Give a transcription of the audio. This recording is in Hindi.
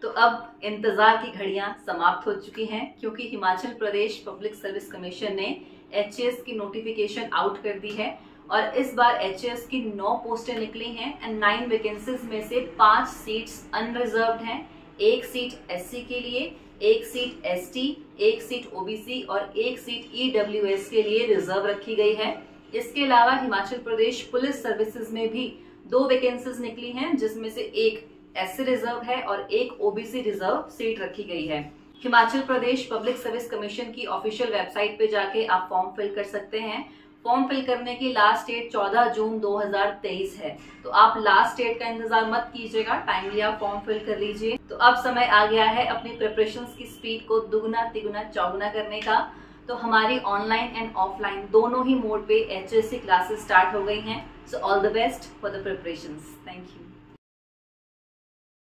तो अब इंतजार की घड़ियां समाप्त हो चुकी हैं, क्योंकि Himachal Pradesh public service commission ने एचएएस की नोटिफिकेशन आउट कर दी है और इस बार एचएएस की 9 पोस्टें निकली हैं एंड 9 वैकेंसीज में से 5 सीट्स अनरिजर्व्ड हैं। 1 सीट एससी के लिए, 1 सीट एसटी, 1 सीट ओबीसी और 1 सीट ईडब्ल्यूएस के लिए रिजर्व रखी गई है। इसके अलावा हिमाचल प्रदेश पुलिस सर्विसेज में भी 2 वैकेंसीज निकली हैं, जिसमें से एक एससी रिजर्व है और एक ओबीसी रिजर्व सीट रखी गई है। Himachal Pradesh public service commission की ऑफिशियल वेबसाइट पे जाके आप फॉर्म फिल कर सकते हैं। फॉर्म फिल करने की लास्ट डेट 14 जून 2023 है, तो आप लास्ट डेट का इंतजार मत कीजिएगा, टाइमली आप फॉर्म फिल कर लीजिए। तो अब समय आ गया है अपनी प्रिपरेशंस की स्पीड को दुगना तिगुना चौगुना करने का। तो हमारी ऑनलाइन एंड ऑफलाइन दोनों ही मोड पे एचएएस क्लासेस स्टार्ट हो गई हैं। So all the best for the preparations. Thank you.